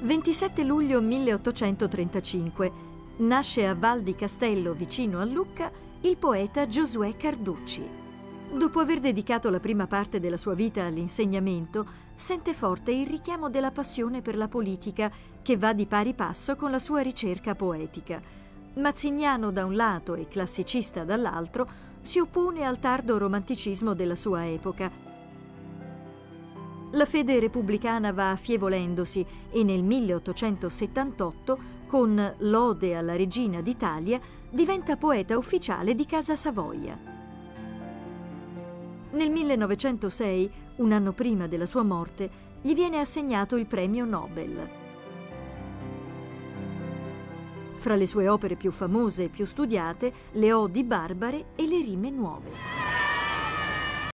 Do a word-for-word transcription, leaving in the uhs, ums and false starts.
ventisette luglio milleottocentotrentacinque. Nasce a Val di Castello, vicino a Lucca, il poeta Giosuè Carducci. Dopo aver dedicato la prima parte della sua vita all'insegnamento, sente forte il richiamo della passione per la politica, che va di pari passo con la sua ricerca poetica. Mazziniano da un lato e classicista dall'altro, si oppone al tardo romanticismo della sua epoca. La fede repubblicana va affievolendosi e nel milleottocentosettantotto, con l'Ode alla Regina d'Italia, diventa poeta ufficiale di Casa Savoia. Nel millenovecentosei, un anno prima della sua morte, gli viene assegnato il premio Nobel. Fra le sue opere più famose e più studiate, le Odi barbare e le Rime nuove.